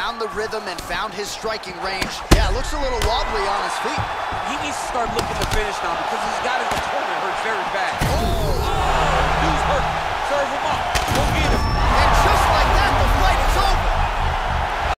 found the rhythm and found his striking range. Yeah, looks a little wobbly on his feet. He needs to start looking to finish now because he's got his opponent hurt